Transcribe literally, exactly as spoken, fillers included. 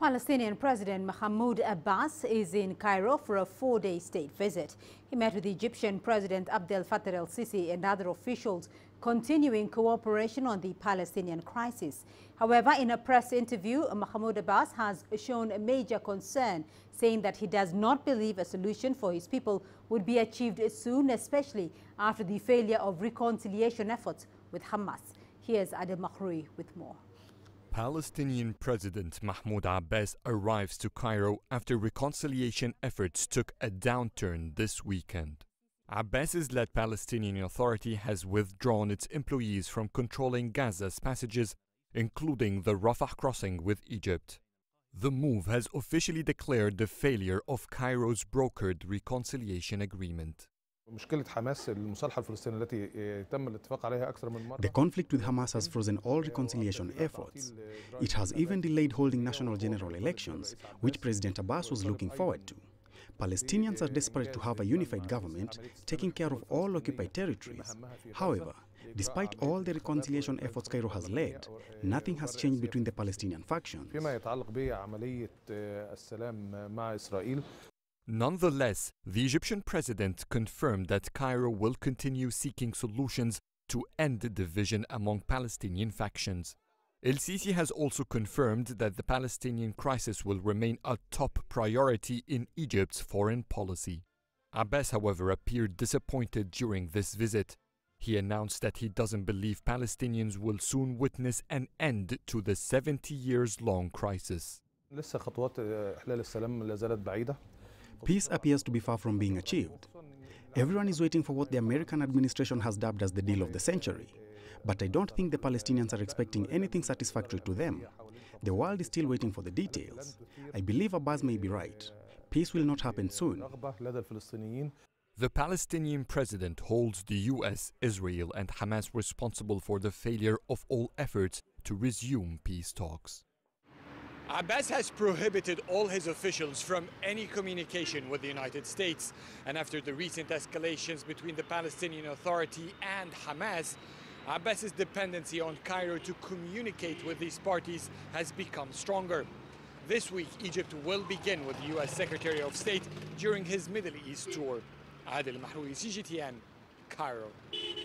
Palestinian President Mahmoud Abbas is in Cairo for a four-day state visit. He met with Egyptian President Abdel, Fattah El-Sisi and other officials, continuing cooperation on the Palestinian crisis. However, in a press interview, Mahmoud Abbas has shown a major concern, saying that he does not believe a solution for his people would be achieved soon, especially after the failure of reconciliation efforts with Hamas. Here's Adel El Mahrouky with more. Palestinian President Mahmoud Abbas arrives to Cairo after reconciliation efforts took a downturn this weekend. Abbas's led Palestinian Authority has withdrawn its employees from controlling Gaza's passages, including the Rafah crossing with Egypt. The move has officially declared the failure of Cairo's brokered reconciliation agreement. The conflict with Hamas has frozen all reconciliation efforts. It has even delayed holding national general elections, which President Abbas was looking forward to. Palestinians are desperate to have a unified government taking care of all occupied territories. However, despite all the reconciliation efforts Cairo has led, nothing has changed between the Palestinian factions. Nonetheless, the Egyptian president confirmed that Cairo will continue seeking solutions to end the division among Palestinian factions. El-Sisi has also confirmed that the Palestinian crisis will remain a top priority in Egypt's foreign policy. Abbas, however, appeared disappointed during this visit. He announced that he doesn't believe Palestinians will soon witness an end to the seventy years long crisis. Peace appears to be far from being achieved. Everyone is waiting for what the American administration has dubbed as the deal of the century. But I don't think the Palestinians are expecting anything satisfactory to them. The world is still waiting for the details. I believe Abbas may be right. Peace will not happen soon. The Palestinian president holds the U S, Israel, and Hamas responsible for the failure of all efforts to resume peace talks. Abbas has prohibited all his officials from any communication with the United States. And after the recent escalations between the Palestinian Authority and Hamas, Abbas's dependency on Cairo to communicate with these parties has become stronger. This week, Egypt will begin with the U S Secretary of State during his Middle East tour. Adel El Mahrouky, C G T N, Cairo.